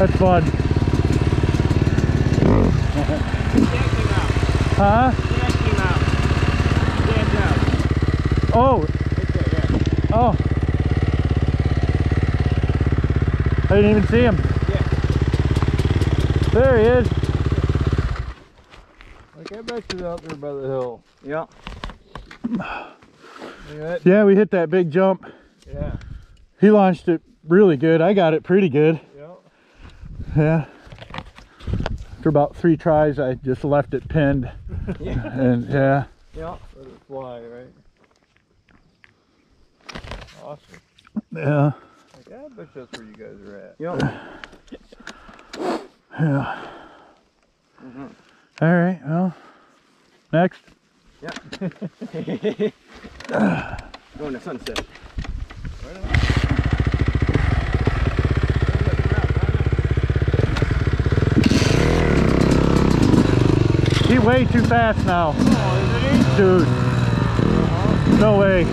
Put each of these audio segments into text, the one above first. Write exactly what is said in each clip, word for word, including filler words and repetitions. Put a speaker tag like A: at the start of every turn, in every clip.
A: That's fun. Huh? Oh. Oh. I didn't even see him.
B: Yeah.
A: There he is.
B: Like I bet you're out there by the hill. Yeah.
A: Yeah, we hit that big jump.
B: Yeah.
A: He launched it really good. I got it pretty good.
B: Yeah.
A: Yeah. After about three tries, I just left it pinned.
B: Yeah.
A: And yeah.
B: Yeah. Let it fly, right? Awesome.
A: Yeah.
B: Like, I bet that's where you guys are at.
A: Yeah. Yeah.
B: Mm-hmm.
A: All right. Well, next.
B: Yeah. Going to sunset. Right on.
A: He's way too fast now.
B: Oh, isn't he?
A: Dude. No way.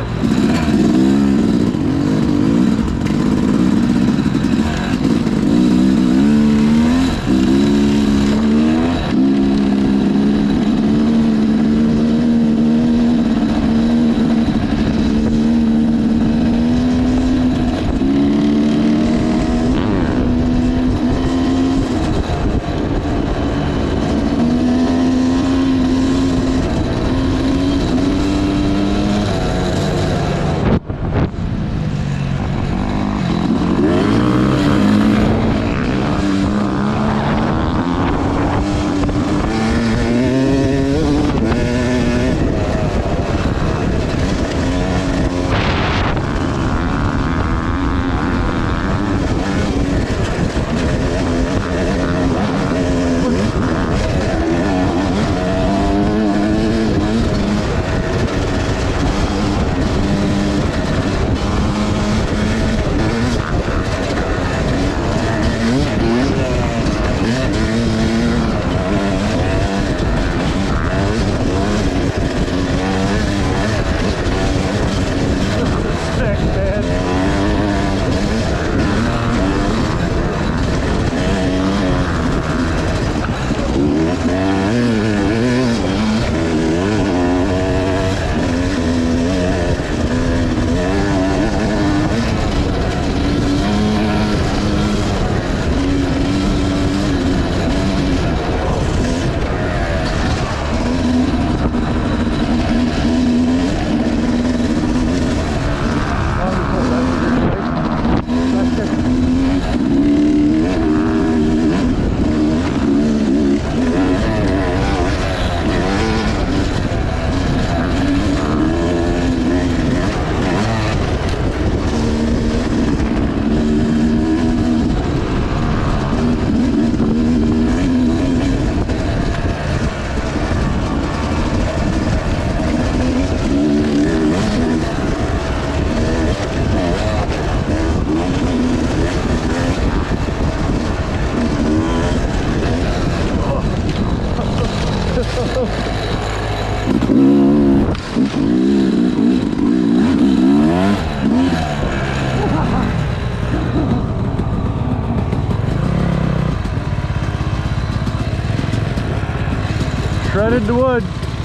A: Shredded the wood.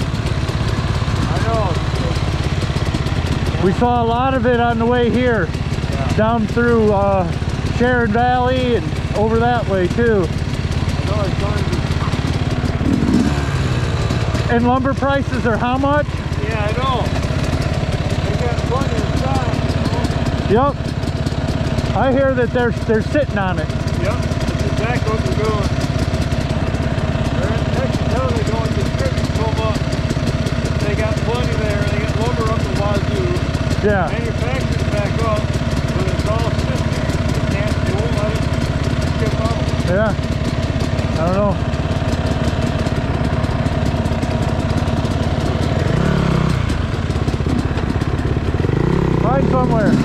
B: I know.
A: We saw a lot of it on the way here.
B: Yeah.
A: Down through uh, Sharon Valley and over that way too.
B: I know it's going to...
A: And lumber prices are how much?
B: Yeah, I know. They got plenty of time, you know?
A: Yep. I hear that they're they're sitting on it.
B: Yep, that's exactly what they're doing. They're in Texas, how they going to distribute so much. They got plenty there. They got lumber up the wazoo.
A: Yeah.
B: Manufacturing back up, but it's all sitting there. They can't, they won't let it skip out.
A: Yeah. I don't know. Find somewhere.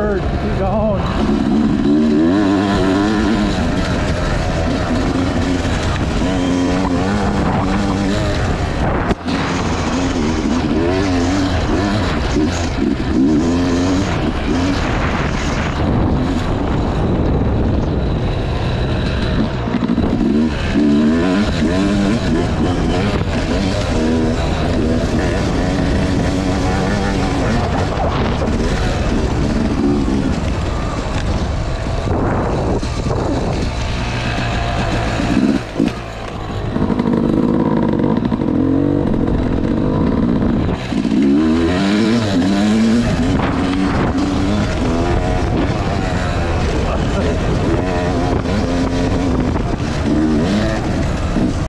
A: hard. Keep going.